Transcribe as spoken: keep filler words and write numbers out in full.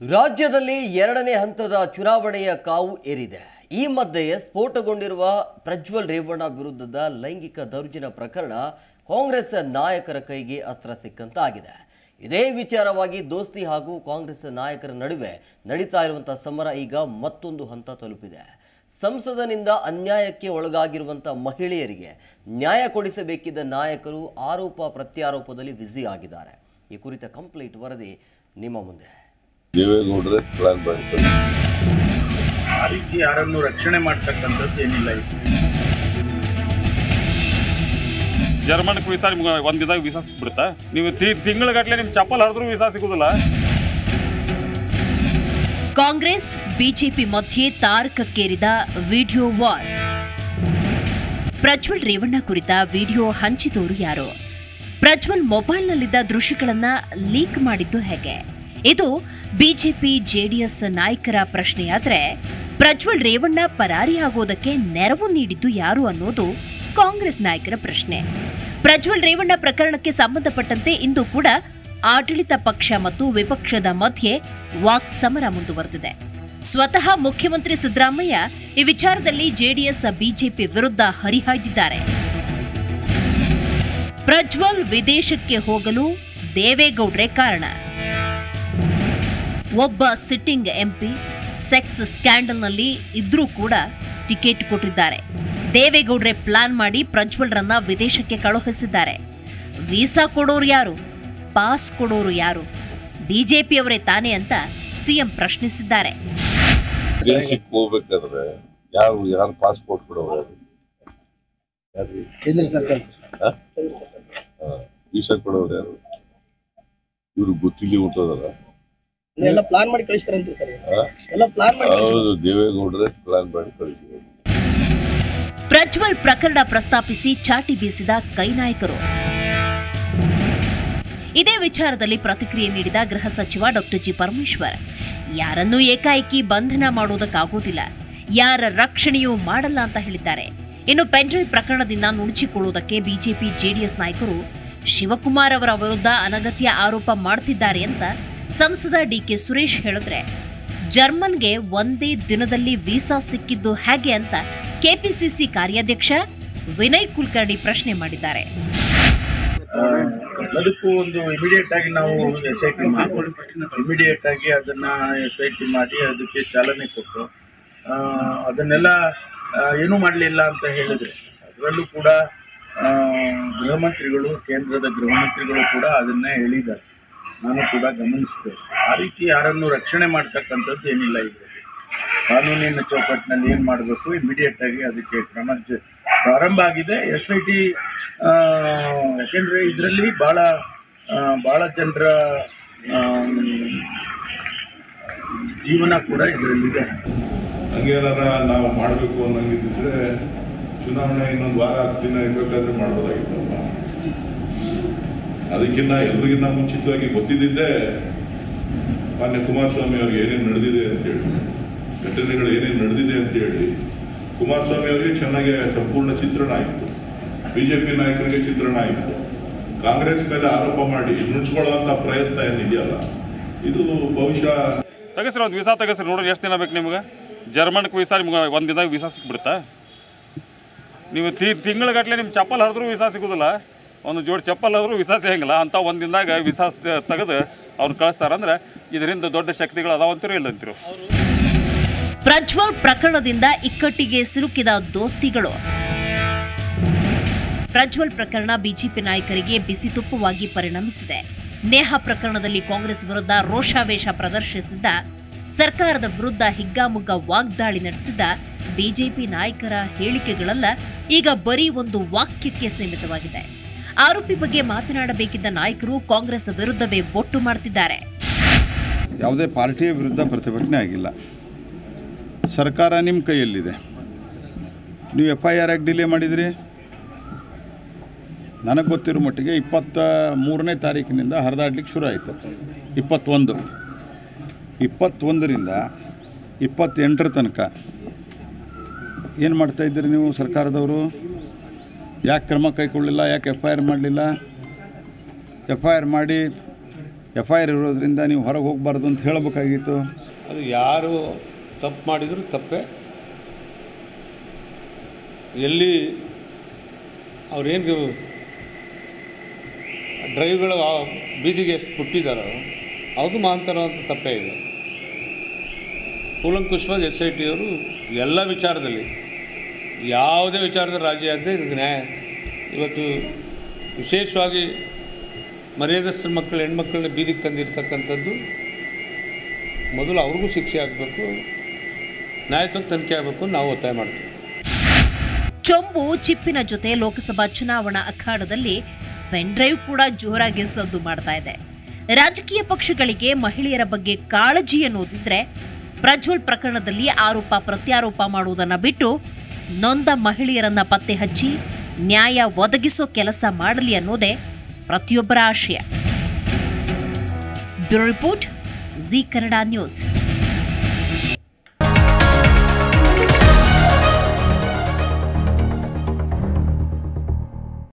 ರಾಜ್ಯದಲ್ಲಿ ಎರಡನೇ ಹಂತದ ಚುನಾವಣೆಯ ಕಾವು ಏರಿದೆ. ಈ ಮಧ್ಯೆ ಸ್ಫೋಟಗೊಂಡಿರುವ ಪ್ರಜ್ವಲ್ ರೇವಣ್ಣ ವಿರುದ್ಧದ ಲೈಂಗಿಕ ದೌರ್ಜನ್ಯ ಪ್ರಕರಣ ಕಾಂಗ್ರೆಸ್ ನಾಯಕರ ಕೈಗೆ ಅಸ್ತ್ರ ಸಿಕ್ಕಂತಾಗಿದೆ. ಇದೇ ವಿಚಾರವಾಗಿ ದೋಸ್ತಿ ಹಾಗೂ ಕಾಂಗ್ರೆಸ್ ನಾಯಕರ ನಡುವೆ ನಡೀತಾ ಇರುವಂತಹ ಸಮರ ಈಗ ಮತ್ತೊಂದು ಹಂತ ತಲುಪಿದೆ. ಸಂಸದನಿಂದ ಅನ್ಯಾಯಕ್ಕೆ ಒಳಗಾಗಿರುವಂತಹ ಮಹಿಳೆಯರಿಗೆ ನ್ಯಾಯ ಕೊಡಿಸಬೇಕಿದ್ದ ನಾಯಕರು ಆರೋಪ ಪ್ರತ್ಯಾರೋಪದಲ್ಲಿ ಬ್ಯುಸಿ ಆಗಿದ್ದಾರೆ. ಈ ಕುರಿತ ಕಂಪ್ಲೀಟ್ ವರದಿ ನಿಮ್ಮ ಮುಂದೆ. ದೇವೇಗೌಡರೇ ಪ್ಲಾನ್ ಮಾಡಿದ್ದಾರೆ. ಆ ರೀತಿ ಯಾರನ್ನು ರಕ್ಷಣೆ ಮಾಡ್ತಕ್ಕಂಥದ್ದು ಏನಿಲ್ಲ. ಜರ್ಮನ್ಗೆ ವೀಸಾ ನಿಮ್ಗೆ ಒಂದಿದಾಗ ವೀಸಾ ಸಿಕ್ಬಿಡುತ್ತಾ? ನೀವು ತಿಂಗಳಗಟ್ಟಲೆ ನಿಮ್ಮ ಚಪ್ಪಲ್ ಹರಿದ್ರೂ ವೀಸಾ ಸಿಗೋದಿಲ್ಲ. ಕಾಂಗ್ರೆಸ್ ಬಿಜೆಪಿ ಮಧ್ಯೆ ತಾರಕಕ್ಕೇರಿದ ವಿಡಿಯೋ ವಾರ್. ಪ್ರಜ್ವಲ್ ರೇವಣ್ಣ ಕುರಿತ ವಿಡಿಯೋ ಹಂಚಿದವರು ಯಾರು? ಪ್ರಜ್ವಲ್ ಮೊಬೈಲ್ನಲ್ಲಿದ್ದ ದೃಶ್ಯಗಳನ್ನ ಲೀಕ್ ಮಾಡಿದ್ದು ಹೇಗೆ? ಇದು ಬಿಜೆಪಿ ಜೆಡಿಎಸ್ ನಾಯಕರ ಪ್ರಶ್ನೆಯಾದ್ರೆ, ಪ್ರಜ್ವಲ್ ರೇವಣ್ಣ ಪರಾರಿಯಾಗೋದಕ್ಕೆ ನೆರವು ನೀಡಿದ್ದು ಯಾರು ಅನ್ನೋದು ಕಾಂಗ್ರೆಸ್ ನಾಯಕರ ಪ್ರಶ್ನೆ. ಪ್ರಜ್ವಲ್ ರೇವಣ್ಣ ಪ್ರಕರಣಕ್ಕೆ ಸಂಬಂಧಪಟ್ಟಂತೆ ಇಂದು ಕೂಡ ಆಡಳಿತ ಪಕ್ಷ ಮತ್ತು ವಿಪಕ್ಷದ ಮಧ್ಯೆ ವಾಕ್ ಸಮರ ಮುಂದುವರೆದಿದೆ. ಸ್ವತಃ ಮುಖ್ಯಮಂತ್ರಿ ಸಿದ್ದರಾಮಯ್ಯ ಈ ವಿಚಾರದಲ್ಲಿ ಜೆಡಿಎಸ್ ಬಿಜೆಪಿ ವಿರುದ್ಧ ಹರಿಹಾಯ್ದಿದ್ದಾರೆ. ಪ್ರಜ್ವಲ್ ವಿದೇಶಕ್ಕೆ ಹೋಗಲು ದೇವೇಗೌಡ್ರೆ ಕಾರಣ. ಒಬ್ಬ ಸಿಟ್ಟಿಂಗ್ ಎಂಪಿ ಸೆಕ್ಸ್ ಸ್ಕ್ಯಾಂಡಲ್ನಲ್ಲಿ ಇದ್ರೂ ಕೂಡ ಟಿಕೆಟ್ ಕೊಟ್ಟಿದ್ದಾರೆ. ದೇವೇಗೌಡ್ರೆ ಪ್ಲಾನ್ ಮಾಡಿ ಪ್ರಜ್ವಲ್ರನ್ನ ವಿದೇಶಕ್ಕೆ ಕಳುಹಿಸಿದ್ದಾರೆ. ವೀಸಾ ಕೊಡೋರು ಯಾರು? ಪಾಸ್ ಕೊಡೋರು ಯಾರು? ಬಿಜೆಪಿಯವರೇ ತಾನೇ ಅಂತ ಸಿಎಂ ಪ್ರಶ್ನಿಸಿದ್ದಾರೆ. ದೇಶಕ್ಕೆ ಹೋಗ್ಬೇಕಾದ್ರೆ ಯಾರು ಯಾರು ಪಾಸ್ಪೋರ್ಟ್ ಕೊಡೋರು? ಕೇಂದ್ರ ಸರ್ಕಾರ ವೀಸಾ ಕೊಡೋರು ಯಾರು? ಇವ್ರು ಗೊತ್ತಿಲ್ಲಿ ಹುಟ್ಟೋದಲ್ಲ. ಎಲ್ಲ ಪ್ಲಾನ್ ಮಾಡಿ ಕಳಿಸ್ತಾರಂತೆ ಸರ್. ಎಲ್ಲ ಪ್ಲಾನ್ ಮಾಡಿ ಹೌದು, ದೇವೇಗೌಡರೇ ಪ್ಲಾನ್ ಮಾಡಿ ಕಳಿಸಿದ್ರು. ಪ್ರಜ್ವಲ್ ಪ್ರಕರಣ ಪ್ರಸ್ತಾಪಿಸಿ ಚಾಟಿ ಬೀಸಿದ ಕೈ ನಾಯಕರು. ಇದೇ ವಿಚಾರದಲ್ಲಿ ಪ್ರತಿಕ್ರಿಯೆ ನೀಡಿದ ಗೃಹ ಸಚಿವ ಡಾಕ್ಟರ್ ಜಿ ಪರಮೇಶ್ವರ್, ಯಾರನ್ನೂ ಏಕಾಏಕಿ ಬಂಧನ ಮಾಡೋದಕ್ಕಾಗೋದಿಲ್ಲ, ಯಾರ ರಕ್ಷಣೆಯೂ ಮಾಡಲ್ಲ ಅಂತ ಹೇಳಿದ್ದಾರೆ. ಇನ್ನು ಪೆನ್ಡ್ರೈವ್ ಪ್ರಕರಣದಿಂದ ನುಣುಚಿಕೊಳ್ಳುವುದಕ್ಕೆ ಬಿಜೆಪಿ ಜೆಡಿಎಸ್ ನಾಯಕರು ಶಿವಕುಮಾರ್ ಅವರ ವಿರುದ್ಧ ಅನಗತ್ಯ ಆರೋಪ ಮಾಡ್ತಿದ್ದಾರೆ ಅಂತ ಸಂಸದ ಡಿಕೆ ಸುರೇಶ್ ಹೇಳಿದ್ರೆ, ಜರ್ಮನ್ಗೆ ಒಂದೇ ದಿನದಲ್ಲಿ ವೀಸಾ ಸಿಕ್ಕಿದ್ದು ಹೇಗೆ ಅಂತ ಕೆಪಿಸಿಸಿ ಕಾರ್ಯಾಧ್ಯಕ್ಷ ವಿನಯ್ ಕುಲಕರ್ಣಿ ಪ್ರಶ್ನೆ ಮಾಡಿದ್ದಾರೆ. ಅದಕ್ಕೂ ಒಂದು ಇಮಿಡಿಯೇಟ್ ಆಗಿ ನಾವು ಎಸ್ ಐ ಟಿ ಮಾಡಿ ಇಮಿಡಿಯೇಟ್ ಆಗಿ ಅದನ್ನ ಎಸ್ ಐ ಟಿ ಮಾಡಿ ಅದಕ್ಕೆ ಚಾಲನೆ ಕೊಟ್ಟು ಅದನ್ನೆಲ್ಲ ಏನೂ ಮಾಡಲಿಲ್ಲ ಅಂತ ಹೇಳಿದ್ರೆ, ಅದರಲ್ಲೂ ಕೂಡ ಗೃಹ ಮಂತ್ರಿಗಳು, ಕೇಂದ್ರದ ಗೃಹ ಮಂತ್ರಿಗಳು ಕೂಡ ಅದನ್ನೇ ಹೇಳಿದ್ದಾರೆ. ನಾನು ಕೂಡ ಗಮನಿಸಿದೆ. ಆ ರೀತಿ ಯಾರನ್ನು ರಕ್ಷಣೆ ಮಾಡ್ತಕ್ಕಂಥದ್ದು ಏನಿಲ್ಲ. ಇದರಲ್ಲಿ ಕಾನೂನಿನ ಚೌಕಟ್ಟಿನಲ್ಲಿ ಏನು ಮಾಡಬೇಕು ಇಮಿಡಿಯೇಟ್ ಆಗಿ ಅದಕ್ಕೆ ಕ್ರಮ ಪ್ರಾರಂಭ ಆಗಿದೆ. ಎಸ್ ಐ ಟಿ ಯಾಕೆಂದರೆ ಇದರಲ್ಲಿ ಭಾಳ ಭಾಳ ಜನರ ಜೀವನ ಕೂಡ ಇದರಲ್ಲಿದೆ. ಹಂಗೇನಾರ ನಾವು ಮಾಡಬೇಕು ಅನ್ನೋಂಗಿದ್ರೆ ಚುನಾವಣೆ ಇನ್ನೊಂದು ವಾರ ಹತ್ತು ದಿನ ಇರಬೇಕಾದ್ರೆ ಮಾಡ್ಬೋದಾಗಿತ್ತು. ಅದಕ್ಕಿಂತ ಎಲ್ರಿಗಿನ್ನ ಮುಂಚಿತವಾಗಿ ಗೊತ್ತಿದ್ದೇ ಮಾನ್ಯ ಕುಮಾರಸ್ವಾಮಿ ಅವ್ರಿಗೆ ಏನೇನು ನಡೆದಿದೆ ಅಂತೇಳಿ, ಘಟನೆಗಳು ಏನೇನು ನಡೆದಿದೆ ಅಂತೇಳಿ ಕುಮಾರಸ್ವಾಮಿ ಅವರಿಗೆ ಚೆನ್ನಾಗಿ ಸಂಪೂರ್ಣ ಚಿತ್ರಣ ಆಯಿತು, ಬಿಜೆಪಿ ನಾಯಕರಿಗೆ ಚಿತ್ರಣ ಆಯಿತು. ಕಾಂಗ್ರೆಸ್ ಮೇಲೆ ಆರೋಪ ಮಾಡಿ ನುಡ್ಸ್ಕೊಳ್ಳುವಂಥ ಪ್ರಯತ್ನ ಏನಿದೆಯಲ್ಲ, ಇದು ಬಹುಶಃ ತೆಗೆಸ್ರಿ, ಒಂದು ವೀಸಾ ತೆಗೆಸ್ರಿ, ನೋಡ್ರಿ ಎಷ್ಟು ದಿನ ಬೇಕು ನಿಮ್ಗೆ. ಜರ್ಮನ್ಗೆ ವೀಸಾ ನಿಮ್ಗೆ ಒಂದಿದಾಗ ವೀಸಾ ಸಿಕ್ಬಿಡುತ್ತಾ? ನೀವು ತಿಂಗಳಗಟ್ಟಲೆ ನಿಮ್ಮ ಚಪ್ಪಲ್ ಹರಿದ್ರೂ ವೀಸಾ ಸಿಗೋದಿಲ್ಲ. ಒಂದು ಜೋಡಿ ಚಪ್ಪಲ್ ಆದರೂ ವೀಸಾ ಸಿಗಂಗಿಲ್ಲ. ಅಂತ ಒಂದು ದಿನದಾಗ ವೀಸಾ ತೆಗೆದು ಅವ್ರು ಕಳಿಸ್ತಾರಂದ್ರೆ ಇದರಿಂದ ದೊಡ್ಡ ಶಕ್ತಿಗಳು ಅದಾವಂತಿರೋ ಇಲ್ಲ ಅಂತಿರೋ. ಪ್ರಜ್ವಲ್ ಪ್ರಕರಣದಿಂದ ಇಕ್ಕಟ್ಟಿಗೆ ಸಿಲುಕಿದ ದೋಸ್ತಿಗಳು. ಪ್ರಜ್ವಲ್ ಪ್ರಕರಣ ಬಿಜೆಪಿ ನಾಯಕರಿಗೆ ಬಿಸಿ ತುಪ್ಪವಾಗಿ ಪರಿಣಮಿಸಿದೆ. ನೇಹಾ ಪ್ರಕರಣದಲ್ಲಿ ಕಾಂಗ್ರೆಸ್ ವಿರುದ್ಧ ರೋಷಾವೇಶ ಪ್ರದರ್ಶಿಸಿದ್ದ, ಸರ್ಕಾರದ ವಿರುದ್ಧ ಹಿಗ್ಗಾಮುಗ್ಗ ವಾಗ್ದಾಳಿ ನಡೆಸಿದ ಬಿಜೆಪಿ ನಾಯಕರ ಹೇಳಿಕೆಗಳೆಲ್ಲ ಈಗ ಬರೀ ಒಂದು ವಾಕ್ಯಕ್ಕೆ ಸೀಮಿತವಾಗಿದೆ. ಆರೋಪಿ ಬಗ್ಗೆ ಮಾತನಾಡಬೇಕಿದ್ದ ನಾಯಕರು ಕಾಂಗ್ರೆಸ್ ವಿರುದ್ಧವೇ ಬೊಟ್ಟು ಮಾಡ್ತಿದ್ದಾರೆ. ಯಾವುದೇ ಪಾರ್ಟಿಯ ವಿರುದ್ಧ ಪ್ರತಿಭಟನೆ ಆಗಿಲ್ಲ. ಸರ್ಕಾರ ನಿಮ್ಮ ಕೈಯಲ್ಲಿದೆ. ನೀವು ಎಫ್ ಐ ಆರ್ ಆಗಿ ಡಿಲೇ ಮಾಡಿದ್ರಿ. ನನಗೆ ಗೊತ್ತಿರೋ ಮಟ್ಟಿಗೆ ಇಪ್ಪತ್ತ ಮೂರನೇ ತಾರೀಕಿನಿಂದ ಹರಿದಾಡ್ಲಿಕ್ಕೆ ಶುರು ಆಯಿತು. ಇಪ್ಪತ್ತೊಂದು ಇಪ್ಪತ್ತೊಂದರಿಂದ ಇಪ್ಪತ್ತೆಂಟರ ತನಕ ಏನು ಮಾಡ್ತಾಯಿದ್ದೀರಿ ನೀವು ಸರ್ಕಾರದವರು? ಯಾಕೆ ಕ್ರಮ ಕೈಗೊಳ್ಳಲಿಲ್ಲ? ಯಾಕೆ ಎಫ್ ಐ ಆರ್ ಮಾಡಲಿಲ್ಲ? ಎಫ್ ಐ ಆರ್ ಮಾಡಿ ಎಫ್ ಐ ಆರ್ ಇರೋದ್ರಿಂದ ನೀವು ಹೊರಗೆ ಹೋಗಬಾರ್ದು ಅಂತ ಹೇಳಬೇಕಾಗಿತ್ತು. ಅದು ಯಾರು ತಪ್ಪು ಮಾಡಿದರೂ ತಪ್ಪೇ. ಎಲ್ಲಿ ಅವ್ರೇನು ಡ್ರೈವ್ಗಳು ಬೀದಿಗೆ ಎಷ್ಟು ಬಿಟ್ಟಿದ್ದಾರೋ ಅದು ಮಹಾಂತರ ಅಂತ ತಪ್ಪೇ ಇದೆ. ಕೂಲಂಕುಷವಾಗಿ ಎಸ್ ಐ ಟಿ ಅವರು ಎಲ್ಲ ವಿಚಾರದಲ್ಲಿ ಯಾವುದೇ ವಿಚಾರದಲ್ಲಿ ರಾಜಿ ಆಗದೆ ಇದಕ್ಕೆ ನ್ಯಾಯ ಇವತ್ತು ವಿಶೇಷವಾಗಿ ಮರ್ಯಾದಸ್ಥ ಮಕ್ಕಳು ಹೆಣ್ಮಕ್ಳನ್ನ ಬೀದಿಗೆ ತಂದಿರ್ತಕ್ಕಂಥದ್ದು ಮೊದಲು ಅವ್ರಿಗೂ ಶಿಕ್ಷೆ ಆಗಬೇಕು, ನ್ಯಾಯಯುತ ತನಿಖೆ ಆಗಬೇಕು ನಾವು ಒತ್ತಾಯ ಮಾಡ್ತೀವಿ. ಚೊಂಬು ಚಿಪ್ಪಿನ ಜೊತೆ ಲೋಕಸಭಾ ಚುನಾವಣಾ ಅಖಾಡದಲ್ಲಿ ಪೆನ್ ಡ್ರೈವ್ ಕೂಡ ಜೋರಾಗಿ ಸದ್ದು ಮಾಡ್ತಾ ಇದೆ. ರಾಜಕೀಯ ಪಕ್ಷಗಳಿಗೆ ಮಹಿಳೆಯರ ಬಗ್ಗೆ ಕಾಳಜಿ ಅನ್ನೋದಿದ್ರೆ ಪ್ರಜ್ವಲ್ ಪ್ರಕರಣದಲ್ಲಿ ಆರೋಪ ಪ್ರತ್ಯಾರೋಪ ಮಾಡುವುದನ್ನು ಬಿಟ್ಟು ನೊಂದ ಮಹಿಳೆಯರನ್ನ ಪತ್ತೆ ಹಚ್ಚಿ ನ್ಯಾಯ ಒದಗಿಸೋ ಕೆಲಸ ಮಾಡಲಿ ಅನ್ನೋದೇ ಪ್ರತಿಯೊಬ್ಬರ ಆಶಯ. Bureau report, Zee Kannada news.